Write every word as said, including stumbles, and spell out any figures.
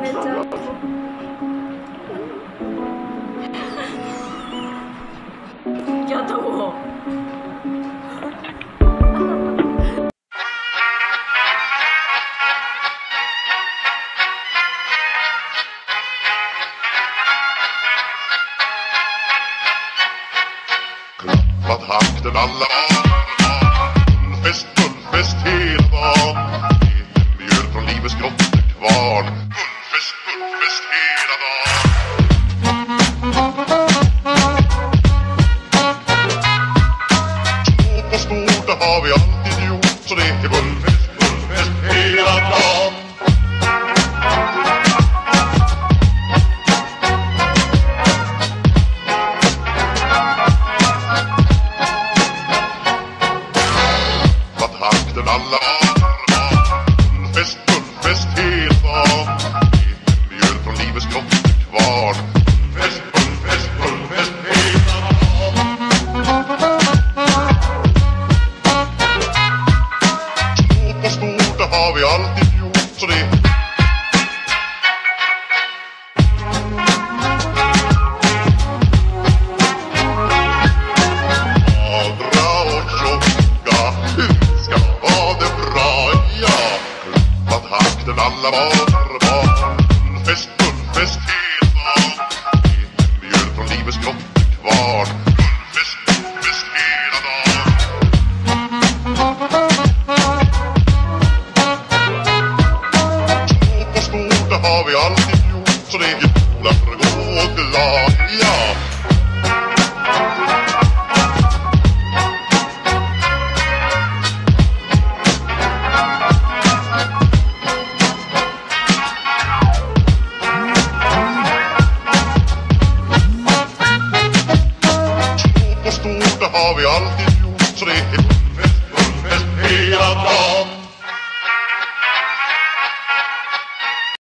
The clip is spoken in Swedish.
heads up. Ja då. Klappat hakten alla var, fest, fullfest hela dagen. Mjöl från livets grottekvarn, fullfest, fullfest hela dagen. Stort och stort, det har vi alltid gjort, så det är fullfest, fullfest hela dagen. Hakten alla var, fest, fullfest hela dagen. Mjöl från livets grottekvarn, fest, fullfest, fullfest hela dagen. Stort och stort, det har vi alltid gjort, så det alla var barn, fest, fullfest hela dagen. Mjöl från livets grottekvarn, fullfest, fullfest hela dagen. Stort och stort, det har vi alltid gjort, så det är jävla för att gå glad, ja. Det har vi alltid gjort, så det är